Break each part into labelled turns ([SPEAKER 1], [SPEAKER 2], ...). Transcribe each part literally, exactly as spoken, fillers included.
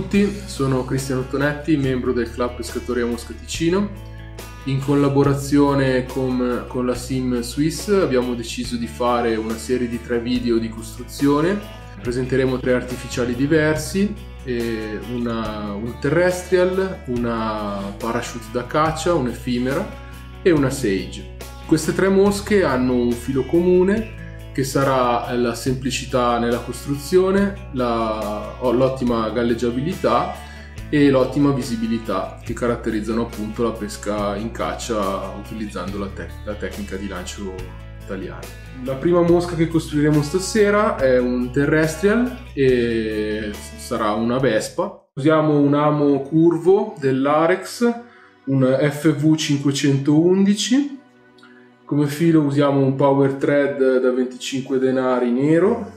[SPEAKER 1] tutti, sono Cristiano Tonetti, membro del Club Pescatori a Mosca Ticino. In collaborazione con, con la Sim Swiss abbiamo deciso di fare una serie di tre video di costruzione. Presenteremo tre artificiali diversi, e una, un terrestrial, una parachute da caccia, un'effimera e una sage. Queste tre mosche hanno un filo comune che sarà la semplicità nella costruzione, la, l'ottima galleggiabilità e l'ottima visibilità che caratterizzano appunto la pesca in caccia utilizzando la, tec- la tecnica di lancio italiana. La prima mosca che costruiremo stasera è un terrestrial e sarà una vespa. Usiamo un amo curvo dell'Arex, un F V cinquecentoundici. Come filo usiamo un power thread da venticinque denari nero.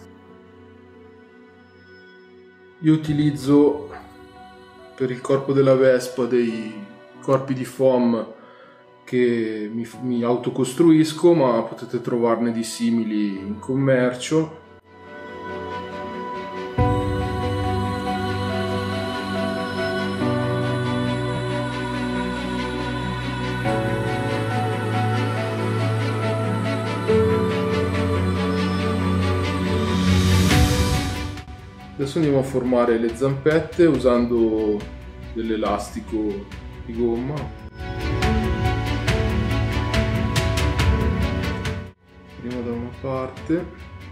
[SPEAKER 1] Io utilizzo per il corpo della vespa dei corpi di foam che mi, mi autocostruisco, ma potete trovarne di simili in commercio. Adesso andiamo a formare le zampette usando dell'elastico di gomma. Prima da una parte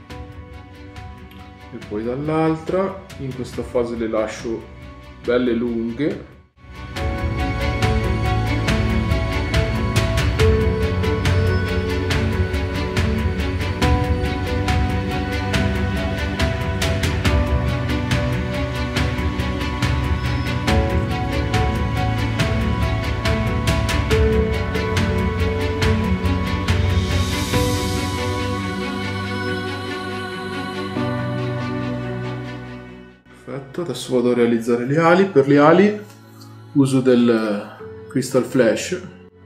[SPEAKER 1] e poi dall'altra. In questa fase le lascio belle lunghe. Perfetto, adesso vado a realizzare le ali. Per le ali uso del Crystal Flash.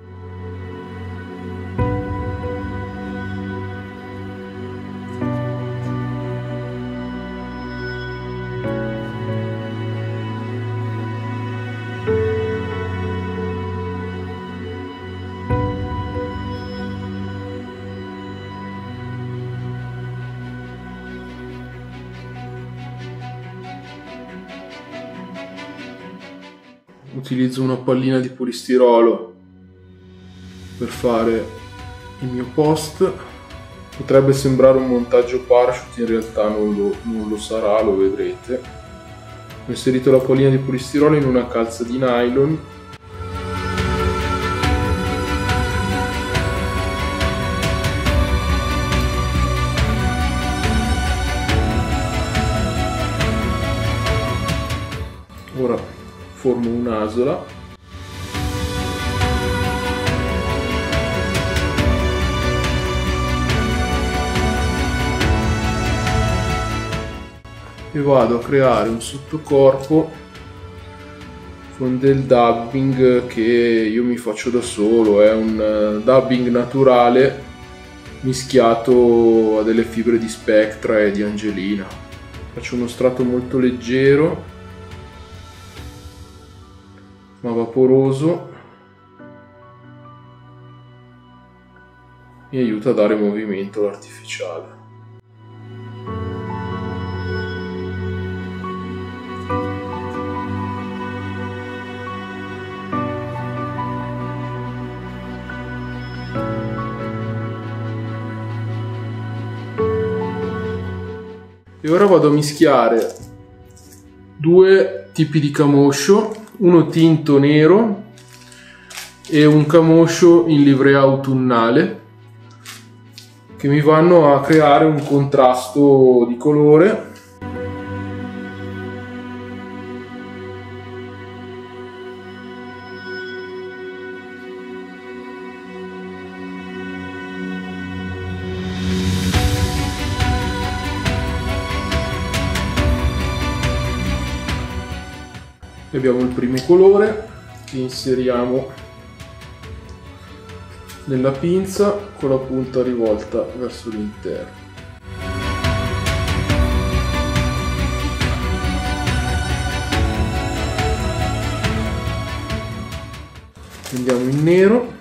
[SPEAKER 1] Utilizzo una pallina di polistirolo per fare il mio post. Potrebbe sembrare un montaggio parachute, in realtà non lo, non lo sarà, lo vedrete. Ho inserito la pallina di polistirolo in una calza di nylon. Ora formo un'asola. E vado a creare un sottocorpo con del dubbing che io mi faccio da solo. È un dubbing naturale mischiato a delle fibre di Spectra e di Angelina. Faccio uno strato molto leggero ma vaporoso, mi aiuta a dare movimento all'artificiale. E ora vado a mischiare due tipi di camoscio, uno tinto nero e un camoscio in livrea autunnale, che mi vanno a creare un contrasto di colore. Abbiamo il primo colore che inseriamo nella pinza con la punta rivolta verso l'interno. Andiamo in nero,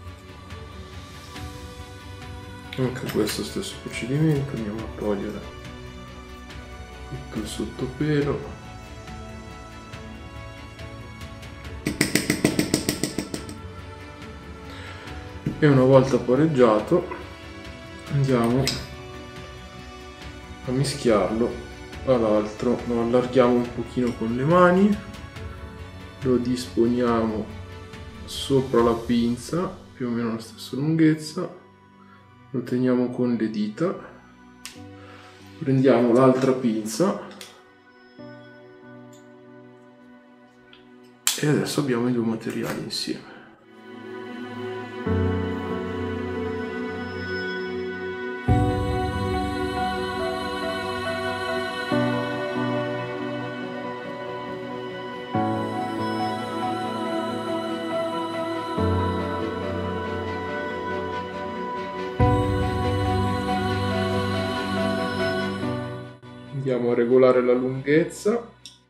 [SPEAKER 1] anche questo stesso procedimento, andiamo a togliere tutto il sottopelo. E una volta pareggiato andiamo a mischiarlo all'altro, lo allarghiamo un pochino con le mani, lo disponiamo sopra la pinza, più o meno la stessa lunghezza, lo teniamo con le dita, prendiamo l'altra pinza e adesso abbiamo i due materiali insieme. Andiamo a regolare la lunghezza.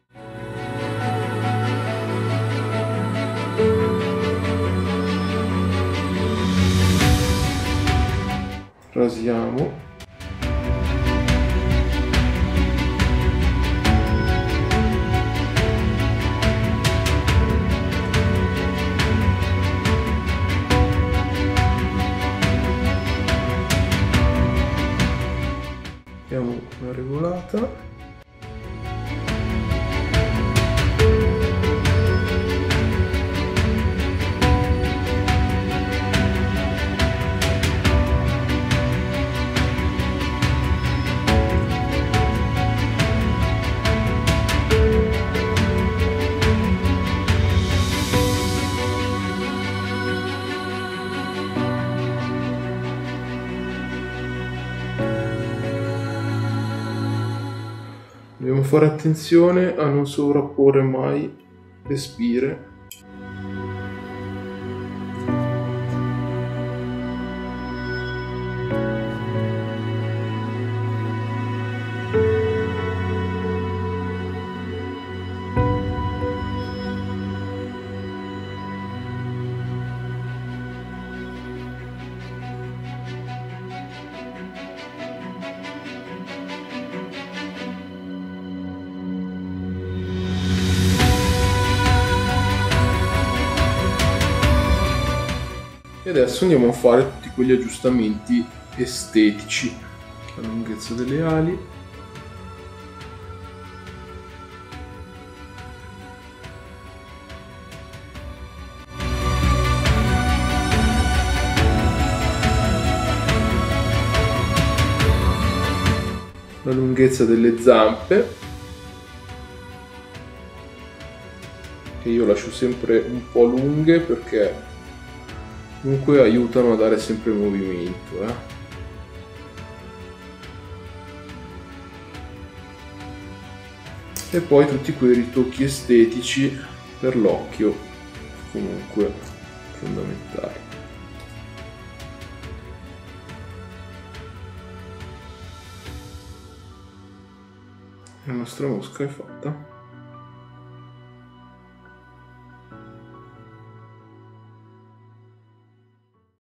[SPEAKER 1] Rasiamo. Diamo una regolata. Dobbiamo fare attenzione a non sovrapporre mai le spire. E adesso andiamo a fare tutti quegli aggiustamenti estetici, la lunghezza delle ali, la lunghezza delle zampe, che io lascio sempre un po' lunghe perché comunque aiutano a dare sempre movimento, eh. E poi tutti quei ritocchi estetici per l'occhio, comunque fondamentali. La nostra mosca è fatta.